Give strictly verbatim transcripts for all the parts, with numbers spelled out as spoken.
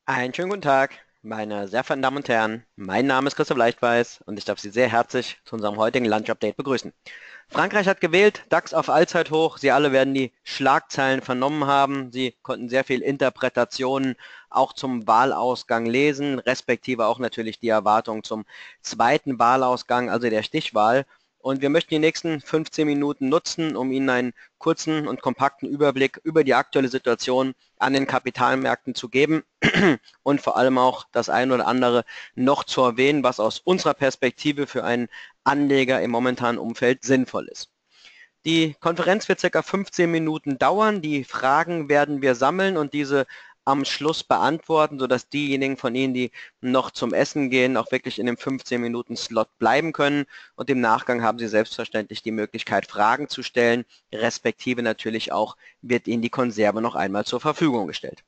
Einen schönen guten Tag, meine sehr verehrten Damen und Herren. Mein Name ist Christoph Leichtweiß und ich darf Sie sehr herzlich zu unserem heutigen Lunch-Update begrüßen. Frankreich hat gewählt, DAX auf Allzeithoch. Sie alle werden die Schlagzeilen vernommen haben. Sie konnten sehr viel Interpretationen auch zum Wahlausgang lesen, respektive auch natürlich die Erwartung zum zweiten Wahlausgang, also der Stichwahl. Und wir möchten die nächsten fünfzehn Minuten nutzen, um Ihnen einen kurzen und kompakten Überblick über die aktuelle Situation an den Kapitalmärkten zu geben und vor allem auch das ein oder andere noch zu erwähnen, was aus unserer Perspektive für einen Anleger im momentanen Umfeld sinnvoll ist. Die Konferenz wird circa fünfzehn Minuten dauern. Die Fragen werden wir sammeln und diese am Schluss beantworten, sodass diejenigen von Ihnen, die noch zum Essen gehen, auch wirklich in dem fünfzehn Minuten Slot bleiben können. Und im Nachgang haben Sie selbstverständlich die Möglichkeit, Fragen zu stellen, respektive natürlich auch wird Ihnen die Konserve noch einmal zur Verfügung gestellt.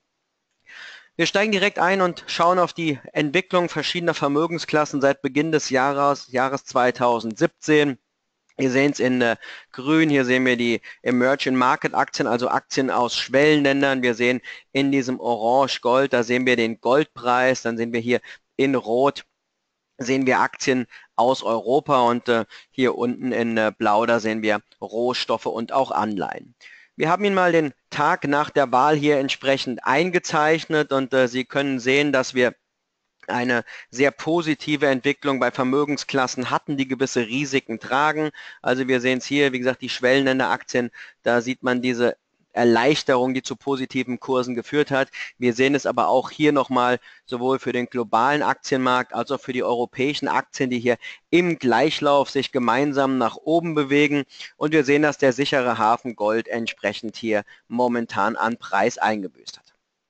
Wir steigen direkt ein und schauen auf die Entwicklung verschiedener Vermögensklassen seit Beginn des Jahres, Jahres zweitausendsiebzehn. Wir sehen es in äh, grün, hier sehen wir die Emerging Market Aktien, also Aktien aus Schwellenländern. Wir sehen in diesem Orange-Gold, da sehen wir den Goldpreis, dann sehen wir hier in Rot, sehen wir Aktien aus Europa und äh, hier unten in äh, Blau, da sehen wir Rohstoffe und auch Anleihen. Wir haben Ihnen mal den Tag nach der Wahl hier entsprechend eingezeichnet und äh, Sie können sehen, dass wir eine sehr positive Entwicklung bei Vermögensklassen hatten, die gewisse Risiken tragen. Also wir sehen es hier, wie gesagt, die Schwellenländeraktien, da sieht man diese Erleichterung, die zu positiven Kursen geführt hat. Wir sehen es aber auch hier nochmal sowohl für den globalen Aktienmarkt als auch für die europäischen Aktien, die hier im Gleichlauf sich gemeinsam nach oben bewegen. Und wir sehen, dass der sichere Hafen Gold entsprechend hier momentan an Preis eingebüßt hat.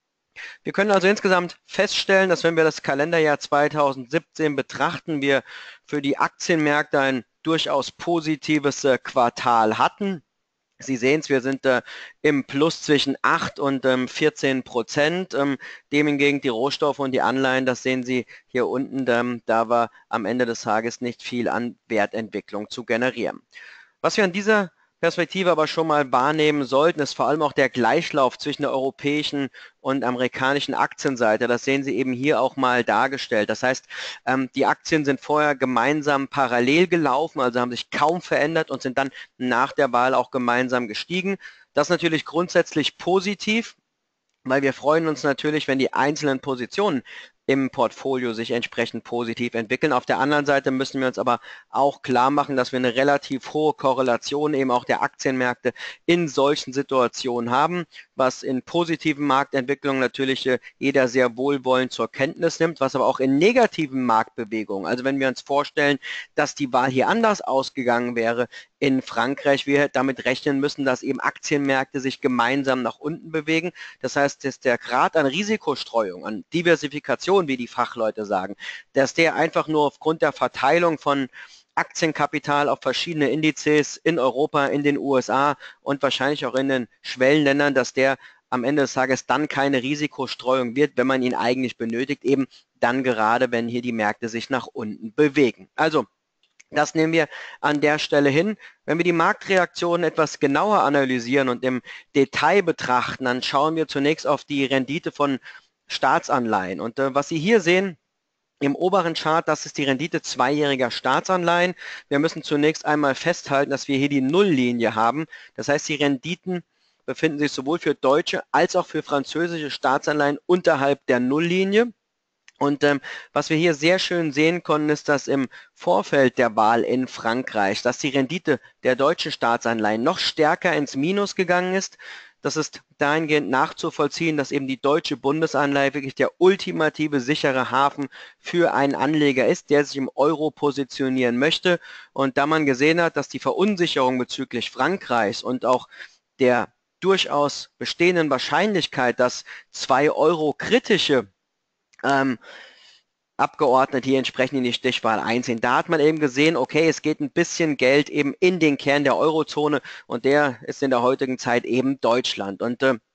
Wir können also insgesamt feststellen, dass wenn wir das Kalenderjahr zweitausendsiebzehn betrachten, wir für die Aktienmärkte ein durchaus positives äh, Quartal hatten. Sie sehen es, wir sind äh, im Plus zwischen acht und ähm, vierzehn Prozent. Ähm, dem hingegen die Rohstoffe und die Anleihen, das sehen Sie hier unten, ähm, da war am Ende des Tages nicht viel an Wertentwicklung zu generieren. Was wir an dieser Perspektive aber schon mal wahrnehmen sollten, ist vor allem auch der Gleichlauf zwischen der europäischen und amerikanischen Aktienseite. Das sehen Sie eben hier auch mal dargestellt. Das heißt, ähm, die Aktien sind vorher gemeinsam parallel gelaufen, also haben sich kaum verändert und sind dann nach der Wahl auch gemeinsam gestiegen. Das ist natürlich grundsätzlich positiv, weil wir freuen uns natürlich, wenn die einzelnen Positionen im Portfolio sich entsprechend positiv entwickeln. Auf der anderen Seite müssen wir uns aber auch klar machen, dass wir eine relativ hohe Korrelation eben auch der Aktienmärkte in solchen Situationen haben, was in positiven Marktentwicklungen natürlich äh, jeder sehr wohlwollend zur Kenntnis nimmt, was aber auch in negativen Marktbewegungen, also wenn wir uns vorstellen, dass die Wahl hier anders ausgegangen wäre, in Frankreich wir damit rechnen müssen, dass eben Aktienmärkte sich gemeinsam nach unten bewegen. Das heißt, dass der Grad an Risikostreuung, an Diversifikation, wie die Fachleute sagen, dass der einfach nur aufgrund der Verteilung von Aktienkapital auf verschiedene Indizes in Europa, in den U S A und wahrscheinlich auch in den Schwellenländern, dass der am Ende des Tages dann keine Risikostreuung wird, wenn man ihn eigentlich benötigt, eben dann gerade, wenn hier die Märkte sich nach unten bewegen. Also das nehmen wir an der Stelle hin. Wenn wir die Marktreaktionen etwas genauer analysieren und im Detail betrachten, dann schauen wir zunächst auf die Rendite von Staatsanleihen. Und äh, was Sie hier sehen, im oberen Chart, das ist die Rendite zweijähriger Staatsanleihen. Wir müssen zunächst einmal festhalten, dass wir hier die Nulllinie haben. Das heißt, die Renditen befinden sich sowohl für deutsche als auch für französische Staatsanleihen unterhalb der Nulllinie. Und ähm, was wir hier sehr schön sehen konnten, ist, dass im Vorfeld der Wahl in Frankreich, dass die Rendite der deutschen Staatsanleihen noch stärker ins Minus gegangen ist. Das ist dahingehend nachzuvollziehen, dass eben die deutsche Bundesanleihe wirklich der ultimative sichere Hafen für einen Anleger ist, der sich im Euro positionieren möchte. Und da man gesehen hat, dass die Verunsicherung bezüglich Frankreichs und auch der durchaus bestehenden Wahrscheinlichkeit, dass zwei Euro kritische ähm, Abgeordnete hier entsprechend in die Stichwahl einziehen. Da hat man eben gesehen, okay, es geht ein bisschen Geld eben in den Kern der Eurozone und der ist in der heutigen Zeit eben Deutschland. Und äh,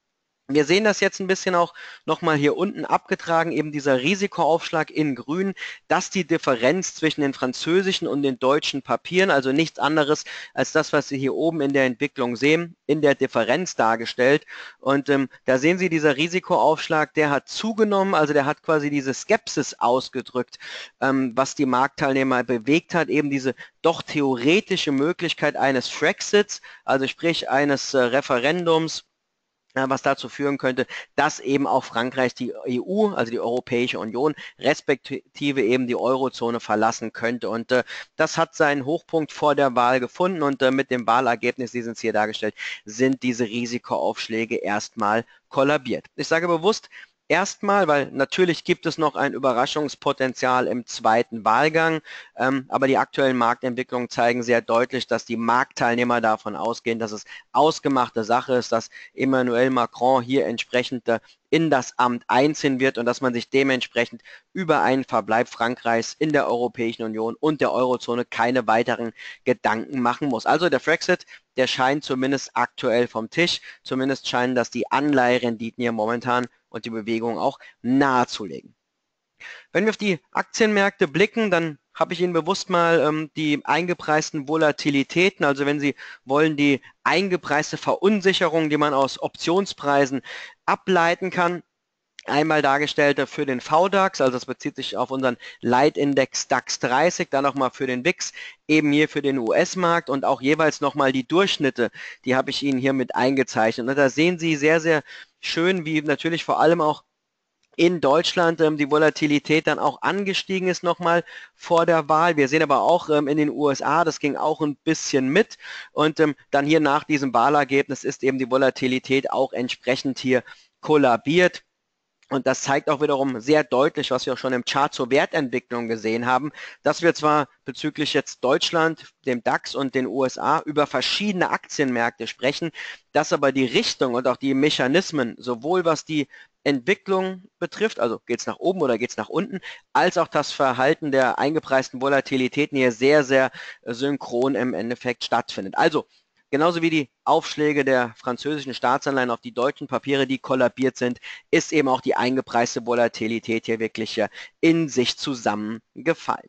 Wir sehen das jetzt ein bisschen auch nochmal hier unten abgetragen, eben dieser Risikoaufschlag in grün, dass die Differenz zwischen den französischen und den deutschen Papieren, also nichts anderes als das, was Sie hier oben in der Entwicklung sehen, in der Differenz dargestellt. Und ähm, da sehen Sie, dieser Risikoaufschlag, der hat zugenommen, also der hat quasi diese Skepsis ausgedrückt, ähm, was die Marktteilnehmer bewegt hat, eben diese doch theoretische Möglichkeit eines Frexits, also sprich eines äh, Referendums, was dazu führen könnte, dass eben auch Frankreich die E U, also die Europäische Union, respektive eben die Eurozone verlassen könnte. Und äh, das hat seinen Hochpunkt vor der Wahl gefunden und äh, mit dem Wahlergebnis, die sind hier dargestellt, sind diese Risikoaufschläge erstmal kollabiert. Ich sage bewusst, erstmal, weil natürlich gibt es noch ein Überraschungspotenzial im zweiten Wahlgang, ähm, aber die aktuellen Marktentwicklungen zeigen sehr deutlich, dass die Marktteilnehmer davon ausgehen, dass es ausgemachte Sache ist, dass Emmanuel Macron hier entsprechend äh, in das Amt einziehen wird und dass man sich dementsprechend über einen Verbleib Frankreichs in der Europäischen Union und der Eurozone keine weiteren Gedanken machen muss. Also der Brexit, der scheint zumindest aktuell vom Tisch, zumindest scheinen das die Anleiherenditen hier momentan und die Bewegung auch nahezulegen. Wenn wir auf die Aktienmärkte blicken, dann habe ich Ihnen bewusst mal ähm, die eingepreisten Volatilitäten, also wenn Sie wollen, die eingepreiste Verunsicherung, die man aus Optionspreisen ableiten kann, einmal dargestellt für den V DAX, also das bezieht sich auf unseren Leitindex DAX dreißig, dann nochmal für den W I X, eben hier für den U S-Markt und auch jeweils nochmal die Durchschnitte, die habe ich Ihnen hier mit eingezeichnet. Und da sehen Sie sehr, sehr schön, wie natürlich vor allem auch in Deutschland ähm, die Volatilität dann auch angestiegen ist nochmal vor der Wahl. Wir sehen aber auch ähm, in den U S A, das ging auch ein bisschen mit und ähm, dann hier nach diesem Wahlergebnis ist eben die Volatilität auch entsprechend hier kollabiert. Und das zeigt auch wiederum sehr deutlich, was wir auch schon im Chart zur Wertentwicklung gesehen haben, dass wir zwar bezüglich jetzt Deutschland, dem DAX und den U S A über verschiedene Aktienmärkte sprechen, dass aber die Richtung und auch die Mechanismen, sowohl was die Entwicklung betrifft, also geht es nach oben oder geht es nach unten, als auch das Verhalten der eingepreisten Volatilitäten hier sehr, sehr synchron im Endeffekt stattfindet. Also genauso wie die Aufschläge der französischen Staatsanleihen auf die deutschen Papiere, die kollabiert sind, ist eben auch die eingepreiste Volatilität hier wirklich in sich zusammengefallen.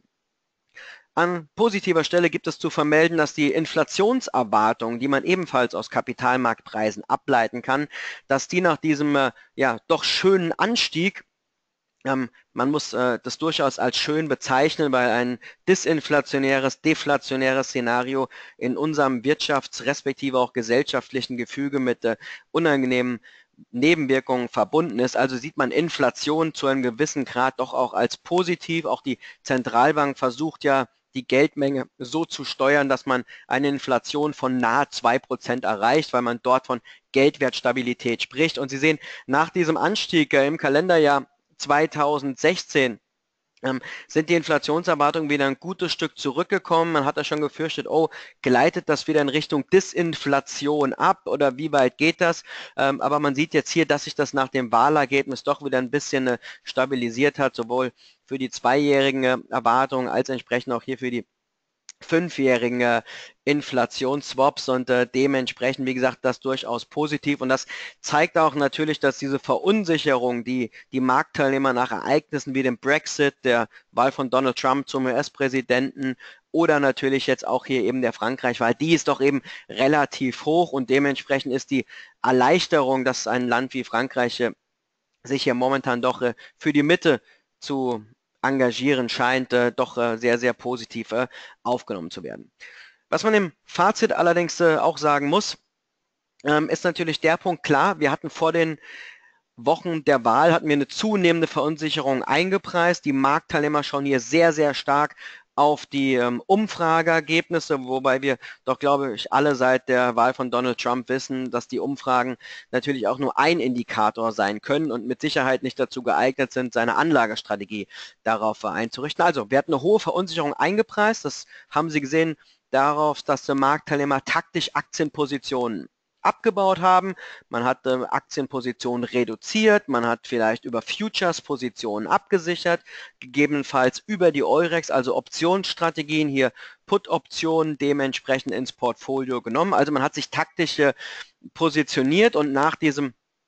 An positiver Stelle gibt es zu vermelden, dass die Inflationserwartungen, die man ebenfalls aus Kapitalmarktpreisen ableiten kann, dass die nach diesem äh, ja doch schönen Anstieg, ähm, man muss äh, das durchaus als schön bezeichnen, weil ein disinflationäres, deflationäres Szenario in unserem wirtschafts- respektive auch gesellschaftlichen Gefüge mit äh, unangenehmen Nebenwirkungen verbunden ist. Also sieht man Inflation zu einem gewissen Grad doch auch als positiv. Auch die Zentralbank versucht ja, die Geldmenge so zu steuern, dass man eine Inflation von nahe zwei Prozent erreicht, weil man dort von Geldwertstabilität spricht. Und Sie sehen, nach diesem Anstieg äh, im Kalenderjahr zweitausendsechzehn ähm, sind die Inflationserwartungen wieder ein gutes Stück zurückgekommen. Man hat da schon gefürchtet, oh, gleitet das wieder in Richtung Disinflation ab oder wie weit geht das? Ähm, aber man sieht jetzt hier, dass sich das nach dem Wahlergebnis doch wieder ein bisschen äh, stabilisiert hat, sowohl für die zweijährigen äh, Erwartungen als entsprechend auch hier für die fünfjährigen äh, Inflationsswaps und äh, dementsprechend, wie gesagt, das durchaus positiv und das zeigt auch natürlich, dass diese Verunsicherung, die die Marktteilnehmer nach Ereignissen wie dem Brexit, der Wahl von Donald Trump zum U S-Präsidenten oder natürlich jetzt auch hier eben der Frankreich-Wahl, die ist doch eben relativ hoch und dementsprechend ist die Erleichterung, dass ein Land wie Frankreich äh, sich hier momentan doch äh, für die Mitte zu engagieren scheint, äh, doch äh, sehr, sehr positiv äh, aufgenommen zu werden. Was man im Fazit allerdings äh, auch sagen muss, ähm, ist natürlich der Punkt, klar, wir hatten vor den Wochen der Wahl hatten wir eine zunehmende Verunsicherung eingepreist. Die Marktteilnehmer schauen hier sehr, sehr stark auf die ähm, Umfrageergebnisse, wobei wir doch, glaube ich, alle seit der Wahl von Donald Trump wissen, dass die Umfragen natürlich auch nur ein Indikator sein können und mit Sicherheit nicht dazu geeignet sind, seine Anlagestrategie darauf einzurichten. Also, wir hatten eine hohe Verunsicherung eingepreist. Das haben Sie gesehen darauf, dass die Marktteilnehmer taktisch Aktienpositionen abgebaut haben. Man hat äh, Aktienpositionen reduziert, man hat vielleicht über Futures Positionen abgesichert, gegebenenfalls über die Eurex, also Optionsstrategien, hier Put-Optionen dementsprechend ins Portfolio genommen. Also man hat sich taktisch äh, positioniert und nach diesem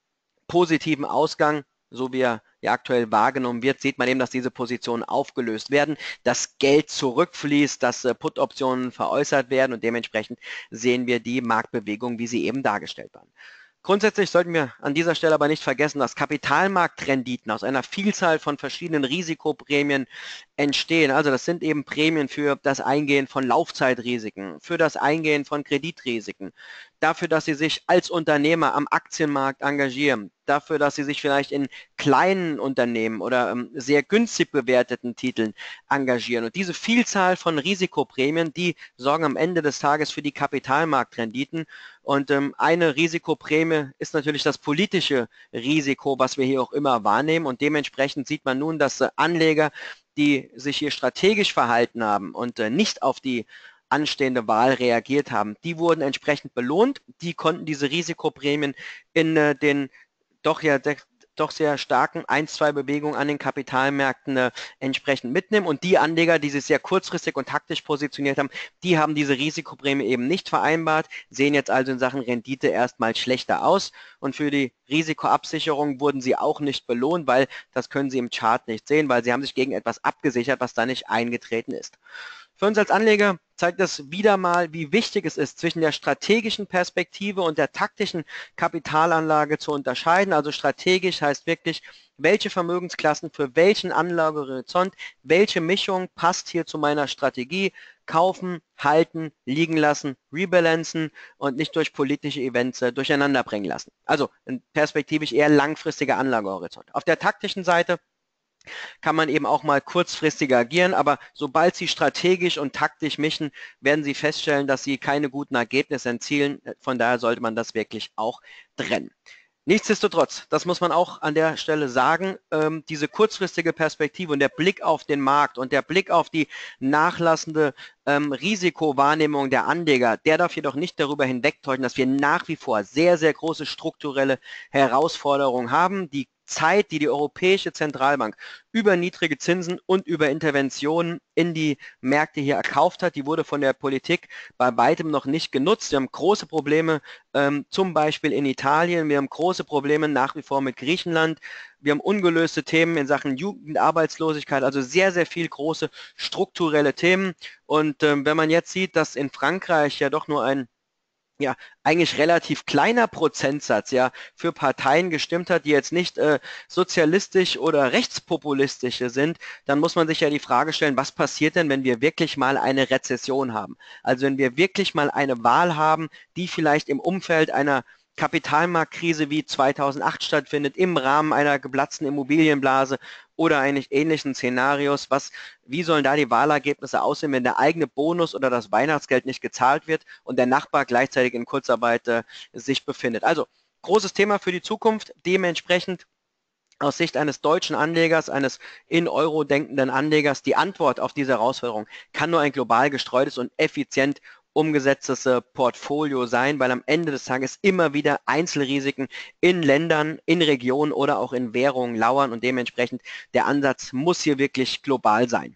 positiven Ausgang, so wie er ja aktuell wahrgenommen wird, sieht man eben, dass diese Positionen aufgelöst werden, dass Geld zurückfließt, dass äh, Put-Optionen veräußert werden und dementsprechend sehen wir die Marktbewegung, wie sie eben dargestellt waren. Grundsätzlich sollten wir an dieser Stelle aber nicht vergessen, dass Kapitalmarktrenditen aus einer Vielzahl von verschiedenen Risikoprämien entstehen. Also das sind eben Prämien für das Eingehen von Laufzeitrisiken, für das Eingehen von Kreditrisiken, dafür, dass Sie sich als Unternehmer am Aktienmarkt engagieren, dafür, dass Sie sich vielleicht in kleinen Unternehmen oder ähm, sehr günstig bewerteten Titeln engagieren. Und diese Vielzahl von Risikoprämien, die sorgen am Ende des Tages für die Kapitalmarktrenditen. Und ähm, eine Risikoprämie ist natürlich das politische Risiko, was wir hier auch immer wahrnehmen. Und dementsprechend sieht man nun, dass äh, Anleger, die sich hier strategisch verhalten haben und äh, nicht auf die anstehende Wahl reagiert haben, die wurden entsprechend belohnt. Die konnten diese Risikoprämien in äh, den doch ja doch sehr starken ein, zwei Bewegungen an den Kapitalmärkten äh, entsprechend mitnehmen. Und die Anleger, die sich sehr kurzfristig und taktisch positioniert haben, die haben diese Risikoprämie eben nicht vereinbart, sehen jetzt also in Sachen Rendite erstmal schlechter aus. Und für die Risikoabsicherung wurden sie auch nicht belohnt, weil das können Sie im Chart nicht sehen, weil sie haben sich gegen etwas abgesichert, was da nicht eingetreten ist. Für uns als Anleger zeigt das wieder mal, wie wichtig es ist, zwischen der strategischen Perspektive und der taktischen Kapitalanlage zu unterscheiden. Also strategisch heißt wirklich, welche Vermögensklassen für welchen Anlagehorizont, welche Mischung passt hier zu meiner Strategie, kaufen, halten, liegen lassen, rebalancen und nicht durch politische Events äh, durcheinander bringen lassen. Also ein perspektivisch eher langfristiger Anlagehorizont. Auf der taktischen Seite kann man eben auch mal kurzfristiger agieren, aber sobald Sie strategisch und taktisch mischen, werden Sie feststellen, dass Sie keine guten Ergebnisse erzielen. Von daher sollte man das wirklich auch trennen. Nichtsdestotrotz, das muss man auch an der Stelle sagen, ähm, diese kurzfristige Perspektive und der Blick auf den Markt und der Blick auf die nachlassende ähm, Risikowahrnehmung der Anleger, der darf jedoch nicht darüber hinwegtäuschen, dass wir nach wie vor sehr, sehr große strukturelle Herausforderungen haben. Die Zeit, die die Europäische Zentralbank über niedrige Zinsen und über Interventionen in die Märkte hier erkauft hat, die wurde von der Politik bei weitem noch nicht genutzt. Wir haben große Probleme, ähm, zum Beispiel in Italien, wir haben große Probleme nach wie vor mit Griechenland, wir haben ungelöste Themen in Sachen Jugendarbeitslosigkeit, also sehr, sehr viel große strukturelle Themen. Und ähm, wenn man jetzt sieht, dass in Frankreich ja doch nur ein ja, eigentlich relativ kleiner Prozentsatz ja für Parteien gestimmt hat, die jetzt nicht äh, sozialistisch oder rechtspopulistische sind, dann muss man sich ja die Frage stellen, was passiert denn, wenn wir wirklich mal eine Rezession haben? Also wenn wir wirklich mal eine Wahl haben, die vielleicht im Umfeld einer Kapitalmarktkrise wie zweitausendacht stattfindet, im Rahmen einer geplatzten Immobilienblase oder eines ähnlichen Szenarios. Was, wie sollen da die Wahlergebnisse aussehen, wenn der eigene Bonus oder das Weihnachtsgeld nicht gezahlt wird und der Nachbar gleichzeitig in Kurzarbeit äh, sich befindet? Also großes Thema für die Zukunft, dementsprechend aus Sicht eines deutschen Anlegers, eines in Euro denkenden Anlegers, die Antwort auf diese Herausforderung kann nur ein global gestreutes und effizient umgesetztes äh, Portfolio sein, weil am Ende des Tages immer wieder Einzelrisiken in Ländern, in Regionen oder auch in Währungen lauern und dementsprechend der Ansatz muss hier wirklich global sein.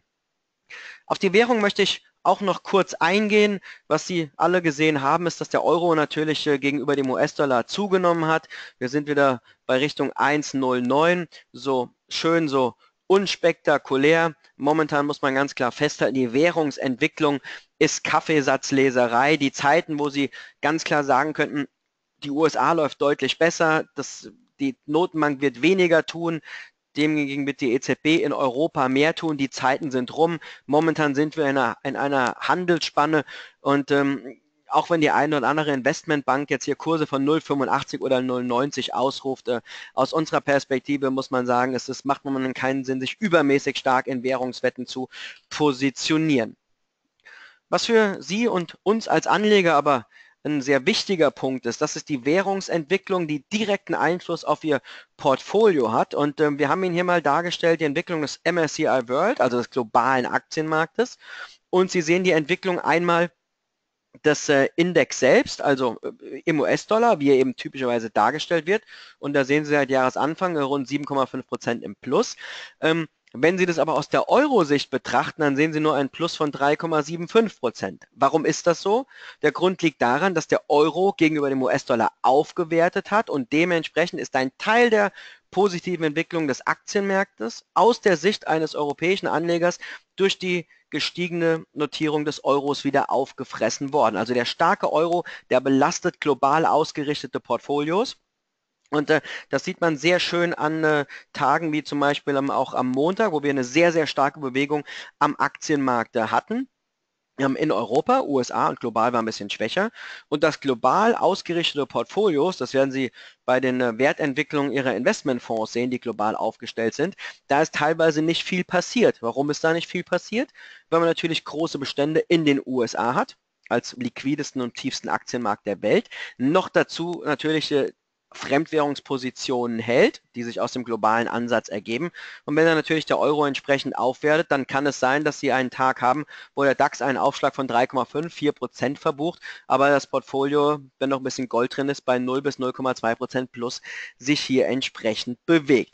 Auf die Währung möchte ich auch noch kurz eingehen. Was Sie alle gesehen haben, ist, dass der Euro natürlich äh, gegenüber dem U S-Dollar zugenommen hat. Wir sind wieder bei Richtung eins Komma null neun, so schön, so unspektakulär. Momentan muss man ganz klar festhalten, die Währungsentwicklung ist Kaffeesatzleserei. Die Zeiten, wo Sie ganz klar sagen könnten, die U S A läuft deutlich besser, das, die Notenbank wird weniger tun, demgegen wird die E Z B in Europa mehr tun, die Zeiten sind rum. Momentan sind wir in einer, in einer Handelsspanne und ähm, auch wenn die eine oder andere Investmentbank jetzt hier Kurse von null Komma fünfundachtzig oder null Komma neunzig ausruft, äh, aus unserer Perspektive muss man sagen, es ist, macht momentan keinen Sinn, sich übermäßig stark in Währungswetten zu positionieren. Was für Sie und uns als Anleger aber ein sehr wichtiger Punkt ist, das ist die Währungsentwicklung, die direkten Einfluss auf Ihr Portfolio hat. Und äh, wir haben Ihnen hier mal dargestellt, die Entwicklung des M S C I World, also des globalen Aktienmarktes. Und Sie sehen die Entwicklung einmal des äh, Index selbst, also äh, im U S-Dollar, wie er eben typischerweise dargestellt wird. Und da sehen Sie seit Jahresanfang äh, rund sieben Komma fünf Prozent im Plus. Ähm, Wenn Sie das aber aus der Euro-Sicht betrachten, dann sehen Sie nur ein Plus von drei Komma fünfundsiebzig Prozent. Warum ist das so? Der Grund liegt daran, dass der Euro gegenüber dem U S-Dollar aufgewertet hat und dementsprechend ist ein Teil der positiven Entwicklung des Aktienmarktes aus der Sicht eines europäischen Anlegers durch die gestiegene Notierung des Euros wieder aufgefressen worden. Also der starke Euro, der belastet global ausgerichtete Portfolios. Und äh, das sieht man sehr schön an äh, Tagen wie zum Beispiel ähm, auch am Montag, wo wir eine sehr, sehr starke Bewegung am Aktienmarkt äh, hatten. Ähm, in Europa, U S A und global war ein bisschen schwächer. Und das global ausgerichtete Portfolios, das werden Sie bei den äh, Wertentwicklungen Ihrer Investmentfonds sehen, die global aufgestellt sind, da ist teilweise nicht viel passiert. Warum ist da nicht viel passiert? Weil man natürlich große Bestände in den U S A hat, als liquidesten und tiefsten Aktienmarkt der Welt. Noch dazu natürlich äh, Fremdwährungspositionen hält, die sich aus dem globalen Ansatz ergeben. Und wenn dann natürlich der Euro entsprechend aufwertet, dann kann es sein, dass Sie einen Tag haben, wo der DAX einen Aufschlag von drei Komma fünf, vier Prozent verbucht, aber das Portfolio, wenn noch ein bisschen Gold drin ist, bei null bis null Komma zwei Prozent plus sich hier entsprechend bewegt.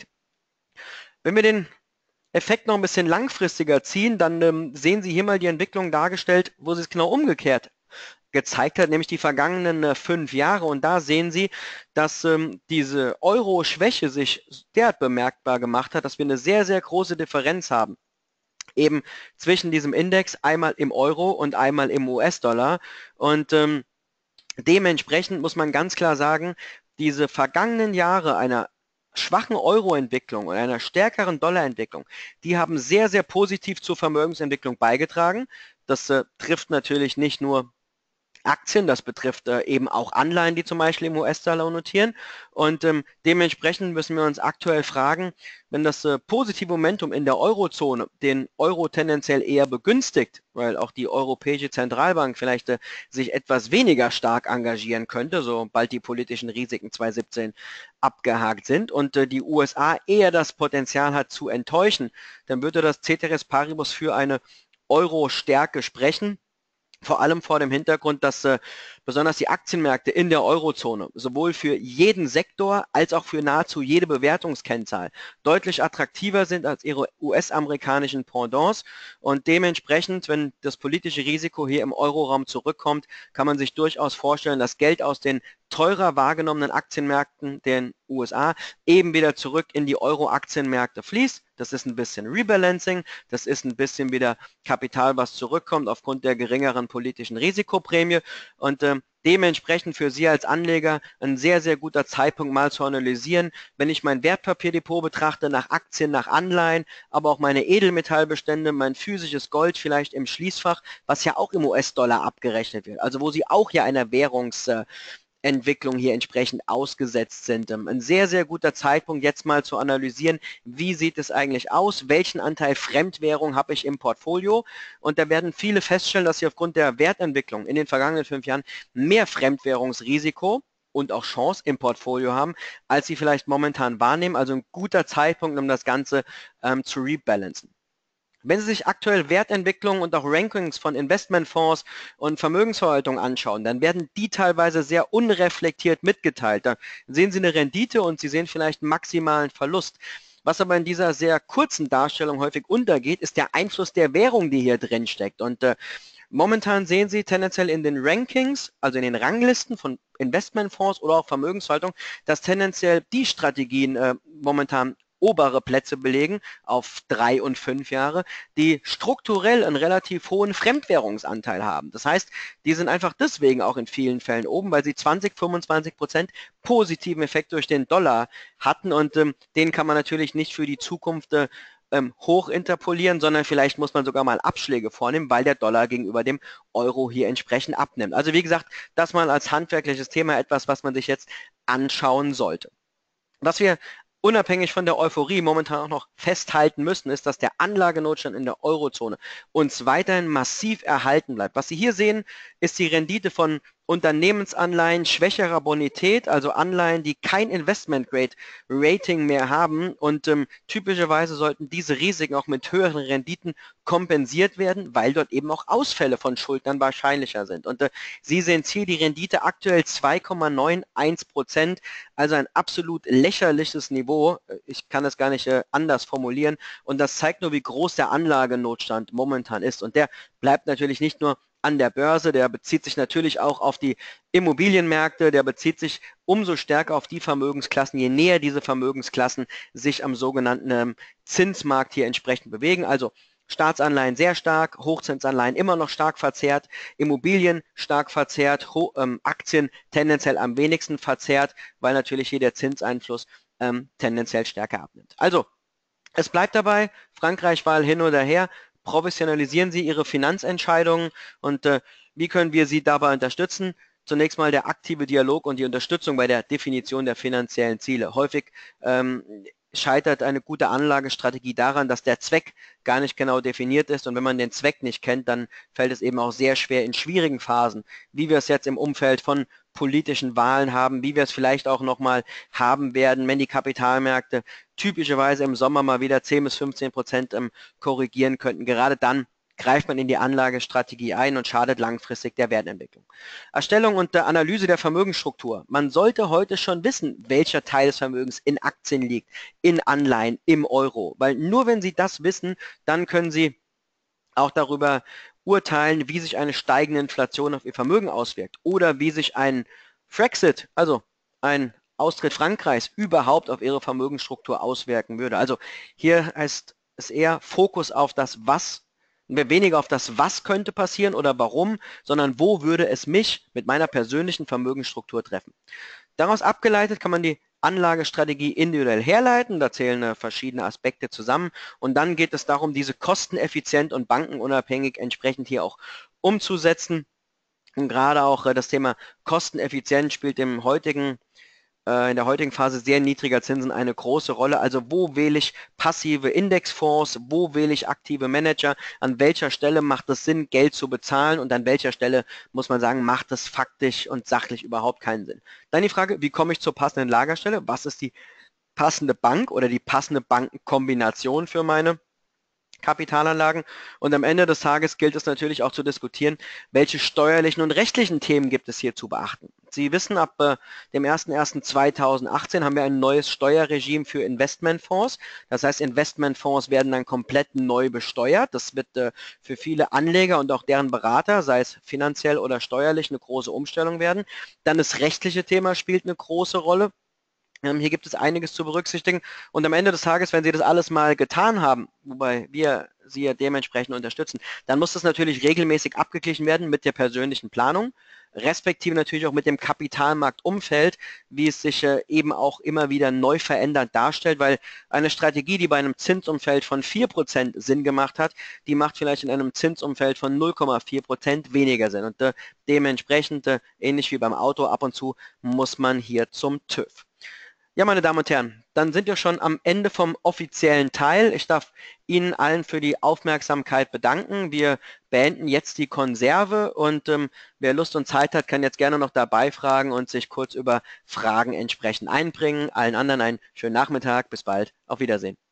Wenn wir den Effekt noch ein bisschen langfristiger ziehen, dann ähm, sehen Sie hier mal die Entwicklung dargestellt, wo Sie es genau umgekehrt gezeigt hat, nämlich die vergangenen äh, fünf Jahre. Und da sehen Sie, dass ähm, diese Euro-Schwäche sich derart bemerkbar gemacht hat, dass wir eine sehr, sehr große Differenz haben. Eben zwischen diesem Index, einmal im Euro und einmal im U S-Dollar. Und ähm, dementsprechend muss man ganz klar sagen, diese vergangenen Jahre einer schwachen Euro-Entwicklung und einer stärkeren Dollar-Entwicklung, die haben sehr, sehr positiv zur Vermögensentwicklung beigetragen. Das äh, trifft natürlich nicht nur Aktien, das betrifft äh, eben auch Anleihen, die zum Beispiel im U S-Dollar notieren. Und ähm, dementsprechend müssen wir uns aktuell fragen, wenn das äh, positive Momentum in der Eurozone den Euro tendenziell eher begünstigt, weil auch die Europäische Zentralbank vielleicht äh, sich etwas weniger stark engagieren könnte, sobald die politischen Risiken zwanzig siebzehn abgehakt sind und äh, die U S A eher das Potenzial hat zu enttäuschen, dann würde das Ceteris Paribus für eine Euro-Stärke sprechen. Vor allem vor dem Hintergrund, dass äh, besonders die Aktienmärkte in der Eurozone sowohl für jeden Sektor als auch für nahezu jede Bewertungskennzahl deutlich attraktiver sind als ihre U S-amerikanischen Pendants und dementsprechend, wenn das politische Risiko hier im Euroraum zurückkommt, kann man sich durchaus vorstellen, dass Geld aus den teurer wahrgenommenen Aktienmärkten der U S A eben wieder zurück in die Euro-Aktienmärkte fließt. Das ist ein bisschen Rebalancing, das ist ein bisschen wieder Kapital, was zurückkommt aufgrund der geringeren politischen Risikoprämie und äh, dementsprechend für Sie als Anleger ein sehr, sehr guter Zeitpunkt mal zu analysieren, wenn ich mein Wertpapierdepot betrachte, nach Aktien, nach Anleihen, aber auch meine Edelmetallbestände, mein physisches Gold vielleicht im Schließfach, was ja auch im U S-Dollar abgerechnet wird, also wo Sie auch ja einer Währungs äh, Entwicklung hier entsprechend ausgesetzt sind. Ein sehr, sehr guter Zeitpunkt, jetzt mal zu analysieren, wie sieht es eigentlich aus, welchen Anteil Fremdwährung habe ich im Portfolio und da werden viele feststellen, dass sie aufgrund der Wertentwicklung in den vergangenen fünf Jahren mehr Fremdwährungsrisiko und auch Chance im Portfolio haben, als sie vielleicht momentan wahrnehmen. Also ein guter Zeitpunkt, um das Ganze ähm, zu rebalancen. Wenn Sie sich aktuell Wertentwicklungen und auch Rankings von Investmentfonds und Vermögensverwaltung anschauen, dann werden die teilweise sehr unreflektiert mitgeteilt. Da sehen Sie eine Rendite und Sie sehen vielleicht einen maximalen Verlust. Was aber in dieser sehr kurzen Darstellung häufig untergeht, ist der Einfluss der Währung, die hier drin steckt. Und äh, momentan sehen Sie tendenziell in den Rankings, also in den Ranglisten von Investmentfonds oder auch Vermögensverwaltung, dass tendenziell die Strategien äh, momentan obere Plätze belegen auf drei und fünf Jahre, die strukturell einen relativ hohen Fremdwährungsanteil haben. Das heißt, die sind einfach deswegen auch in vielen Fällen oben, weil sie zwanzig, fünfundzwanzig Prozent positiven Effekt durch den Dollar hatten und ähm, den kann man natürlich nicht für die Zukunft äh, ähm, hoch interpolieren, sondern vielleicht muss man sogar mal Abschläge vornehmen, weil der Dollar gegenüber dem Euro hier entsprechend abnimmt. Also wie gesagt, das mal als handwerkliches Thema etwas, was man sich jetzt anschauen sollte. Was wir unabhängig von der Euphorie momentan auch noch festhalten müssen, ist, dass der Anlagenotstand in der Eurozone uns weiterhin massiv erhalten bleibt. Was Sie hier sehen, ist die Rendite von Unternehmensanleihen schwächerer Bonität, also Anleihen, die kein Investment-Grade-Rating mehr haben, und ähm, typischerweise sollten diese Risiken auch mit höheren Renditen kompensiert werden, weil dort eben auch Ausfälle von Schuldnern wahrscheinlicher sind. Und äh, Sie sehen hier die Rendite aktuell zwei Komma einundneunzig Prozent, also ein absolut lächerliches Niveau. Ich kann es gar nicht äh, anders formulieren, und das zeigt nur, wie groß der Anlagenotstand momentan ist, und der bleibt natürlich nicht nur an der Börse, der bezieht sich natürlich auch auf die Immobilienmärkte, der bezieht sich umso stärker auf die Vermögensklassen, je näher diese Vermögensklassen sich am sogenannten ähm, Zinsmarkt hier entsprechend bewegen. Also Staatsanleihen sehr stark, Hochzinsanleihen immer noch stark verzerrt, Immobilien stark verzerrt, Ho ähm, Aktien tendenziell am wenigsten verzerrt, weil natürlich hier der Zinseinfluss ähm, tendenziell stärker abnimmt. Also, es bleibt dabei, Frankreich-Wahl hin oder her, professionalisieren Sie Ihre Finanzentscheidungen, und äh, wie können wir Sie dabei unterstützen? Zunächst mal der aktive Dialog und die Unterstützung bei der Definition der finanziellen Ziele. Häufig ähm, scheitert eine gute Anlagestrategie daran, dass der Zweck gar nicht genau definiert ist, und wenn man den Zweck nicht kennt, dann fällt es eben auch sehr schwer in schwierigen Phasen, wie wir es jetzt im Umfeld von politischen Wahlen haben, wie wir es vielleicht auch nochmal haben werden, wenn die Kapitalmärkte typischerweise im Sommer mal wieder zehn bis fünfzehn Prozent ähm, korrigieren könnten. Gerade dann greift man in die Anlagestrategie ein und schadet langfristig der Wertentwicklung. Erstellung und der Analyse der Vermögensstruktur. Man sollte heute schon wissen, welcher Teil des Vermögens in Aktien liegt, in Anleihen, im Euro, weil nur wenn Sie das wissen, dann können Sie auch darüber urteilen, wie sich eine steigende Inflation auf Ihr Vermögen auswirkt oder wie sich ein Frexit, also ein Austritt Frankreichs, überhaupt auf Ihre Vermögensstruktur auswirken würde. Also hier heißt es eher Fokus auf das Was, weniger auf das Was könnte passieren oder warum, sondern wo würde es mich mit meiner persönlichen Vermögensstruktur treffen. Daraus abgeleitet kann man die Anlagestrategie individuell herleiten, da zählen äh, verschiedene Aspekte zusammen, und dann geht es darum, diese kosteneffizient und bankenunabhängig entsprechend hier auch umzusetzen. Und gerade auch äh, das Thema Kosteneffizient spielt im heutigen äh, in der heutigen Phase sehr niedriger Zinsen eine große Rolle. Also wo wähle ich passive Indexfonds, wo wähle ich aktive Manager, an welcher Stelle macht es Sinn, Geld zu bezahlen, und an welcher Stelle, muss man sagen, macht es faktisch und sachlich überhaupt keinen Sinn. Dann die Frage, wie komme ich zur passenden Lagerstelle? Was ist die passende Bank oder die passende Bankenkombination für meine Kapitalanlagen? Und am Ende des Tages gilt es natürlich auch zu diskutieren, welche steuerlichen und rechtlichen Themen gibt es hier zu beachten. Sie wissen, ab äh, dem ersten ersten zweitausendachtzehn haben wir ein neues Steuerregime für Investmentfonds. Das heißt, Investmentfonds werden dann komplett neu besteuert. Das wird äh, für viele Anleger und auch deren Berater, sei es finanziell oder steuerlich, eine große Umstellung werden. Dann das rechtliche Thema spielt eine große Rolle. Ähm, hier gibt es einiges zu berücksichtigen, und am Ende des Tages, wenn Sie das alles mal getan haben, wobei wir Sie ja dementsprechend unterstützen, dann muss das natürlich regelmäßig abgeglichen werden mit der persönlichen Planung, respektive natürlich auch mit dem Kapitalmarktumfeld, wie es sich äh, eben auch immer wieder neu verändert darstellt, weil eine Strategie, die bei einem Zinsumfeld von vier Prozent Sinn gemacht hat, die macht vielleicht in einem Zinsumfeld von null Komma vier Prozent weniger Sinn, und äh, dementsprechend, äh, ähnlich wie beim Auto, ab und zu muss man hier zum TÜV. Ja, meine Damen und Herren, dann sind wir schon am Ende vom offiziellen Teil. Ich darf Ihnen allen für die Aufmerksamkeit bedanken. Wir beenden jetzt die Konserve, und ähm, wer Lust und Zeit hat, kann jetzt gerne noch dabei fragen und sich kurz über Fragen entsprechend einbringen. Allen anderen einen schönen Nachmittag. Bis bald. Auf Wiedersehen.